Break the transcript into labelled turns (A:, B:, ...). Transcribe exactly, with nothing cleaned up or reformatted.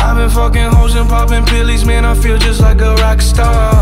A: I've been fucking hoes and popping pillies, man, I feel just like a rock star.